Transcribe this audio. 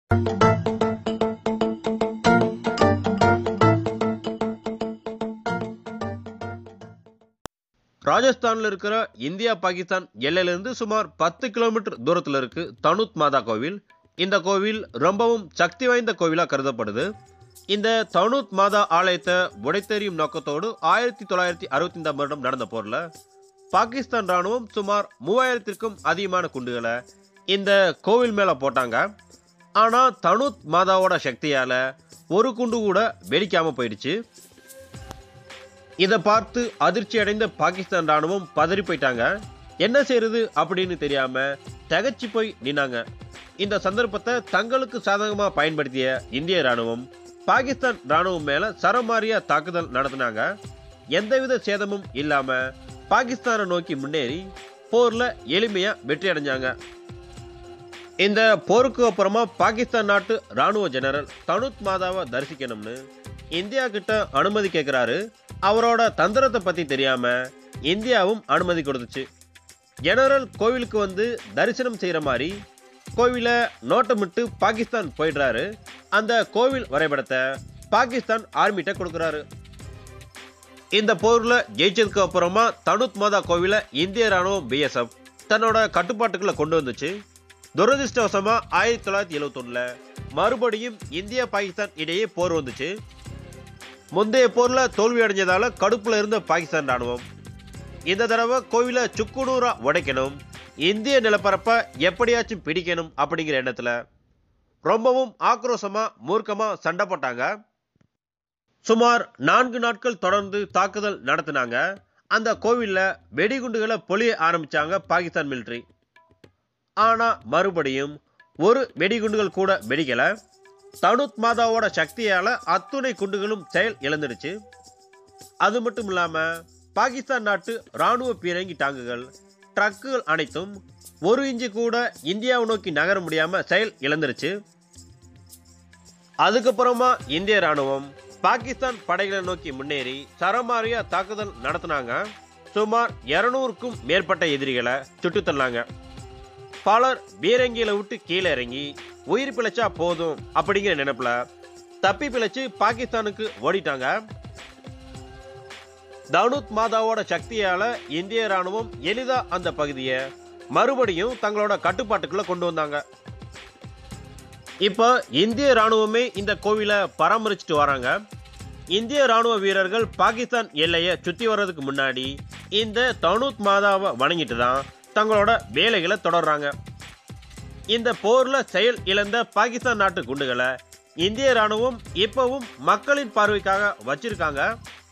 ராஜஸ்தான்ல இருக்கிற இந்தியா பாகிஸ்தான் எல்லையிலிருந்து சுமார் 10 கிலோமீட்டர் தூரத்தில் இருக்கு தனுத் மாதா கோவில். இந்த கோவில் ரொம்பவும் சக்தி வாய்ந்த கோவிலா கருதப்படுது. இந்த தனுத் மாதா ஆலயத்தை உடைத்தெறியும் நோக்கத்தோடு 1965 வருடம் நடந்த போர்ல பாகிஸ்தான் ராணுவம் சுமார் 3000க்கும் அதிகமான குண்டுகளை இந்த கோவில் மேல போட்டாங்க. ஆனா தனுத் மாதாவோட சக்தியால ஒரு குண்டு கூட வெடிக்காம போயிடுச்சு. இதை பார்த்து அதிர்ச்சி அடைந்த பாகிஸ்தான் ராணுவம் பதறி போயிட்டாங்க. என்ன செய்யறது அப்படின்னு தெரியாம திகைச்சு போய் நின்னாங்க. இந்த சந்தர்ப்பத்தை தங்களுக்கு சாதகமா பயன்படுத்திய இந்திய ராணுவம் பாகிஸ்தான் ராணுவம் மேல சரமாரியா தாக்குதல் நடத்தினாங்க. எந்தவித சேதமும் இல்லாம பாகிஸ்தானை நோக்கி முன்னேறி போர்ல எளிமையா வெற்றி அடைஞ்சாங்க. இந்த போருக்கு அப்புறமா பாகிஸ்தான் நாட்டு ராணுவ ஜெனரல் தனுத் மாதாவை தரிசிக்கணும்னு இந்தியா கிட்ட அனுமதி கேட்கிறாரு. அவரோட தந்திரத்தை பத்தி தெரியாம இந்தியாவும் அனுமதி கொடுத்துச்சு. ஜெனரல் கோவிலுக்கு வந்து தரிசனம் செய்யற மாதிரி கோவிலை நோட்டமிட்டு பாகிஸ்தான் போயிடுறாரு. அந்த கோவில் வரைபடத்தை பாகிஸ்தான் ஆர்மிட்ட கொடுக்கிறாரு. இந்த போர்ல ஜெயிச்சதுக்கு அப்புறமா தனுத் மாதா கோவிலை இந்திய ராணுவம் பிஎஸ்எஃப் தன்னோட கட்டுப்பாட்டுக்குள்ள கொண்டு வந்துச்சு. துரதிருஷ்டவசமா 1971 மறுபடியும் இந்தியா பாகிஸ்தான் இடையே போர் வந்துச்சு. முந்தைய போர்ல தோல்வி அடைஞ்சதால கடுப்புல இருந்த பாகிஸ்தான் ராணுவம் இந்த தடவை கோவிலை சுக்குநூறா உடைக்கணும், இந்திய நிலப்பரப்பை எப்படியாச்சும் பிடிக்கணும் அப்படிங்கிற எண்ணத்துல ரொம்பவும் ஆக்ரோஷமா மூர்க்கமா சண்டை போட்டாங்க. சுமார் 4 நாட்கள் தொடர்ந்து தாக்குதல் நடத்தினாங்க. அந்த கோவில்ல வெடிகுண்டுகளை பொழிய ஆரம்பிச்சாங்க பாகிஸ்தான் மிலிட்டரி. ஆனா மறுபடியும் ஒரு வெடிகுண்டுகள் கூட வெடிக்கல. தனுத் மாதாவோட சக்தியால அத்துணை குண்டுகளும் செயல் இழந்துடுச்சு. அது மட்டும் இல்லாம பாகிஸ்தான் நாட்டு ராணுவ பீரங்கி டாங்குகள் ட்ரக்குகள் அனைத்தும் 1 இன்ச்சு கூட இந்தியாவை நோக்கி நகர முடியாம செயல் இழந்துருச்சு. அதுக்கப்புறமா இந்திய ராணுவம் பாகிஸ்தான் படைகளை நோக்கி முன்னேறி சரமாரியா தாக்குதல் நடத்தினாங்க. சுமார் 200க்கும் மேற்பட்ட எதிரிகளை சுட்டு தள்ளாங்க. பலர் பீரங்கியில விட்டு கீழே இறங்கி உயிர் பிழைச்சா போதும் அப்படிங்கிற நினைப்புல தப்பி பிழைச்சு பாகிஸ்தானுக்கு ஓடிட்டாங்க. தனுத் மாதாவோட சக்தியால இந்திய ராணுவம் எளிதா அந்த பகுதியை மறுபடியும் தங்களோட கட்டுப்பாட்டுக்குள்ள கொண்டு வந்தாங்க. இப்ப இந்திய ராணுவமே இந்த கோவிலை பராமரிச்சுட்டு வராங்க. இந்திய ராணுவ வீரர்கள் பாகிஸ்தான் எல்லையை சுத்தி வர்றதுக்கு முன்னாடி இந்த தனுத் மாதாவை வணங்கிட்டு தான் தங்களோட வேலைகளை தொடர்றாங்க. இந்த போர்ல செயல் இழந்த பாகிஸ்தான் நாட்டு குண்டுகளை இந்திய ராணுவம் இப்பவும் மக்களின் பார்வைக்காக வச்சிருக்காங்க.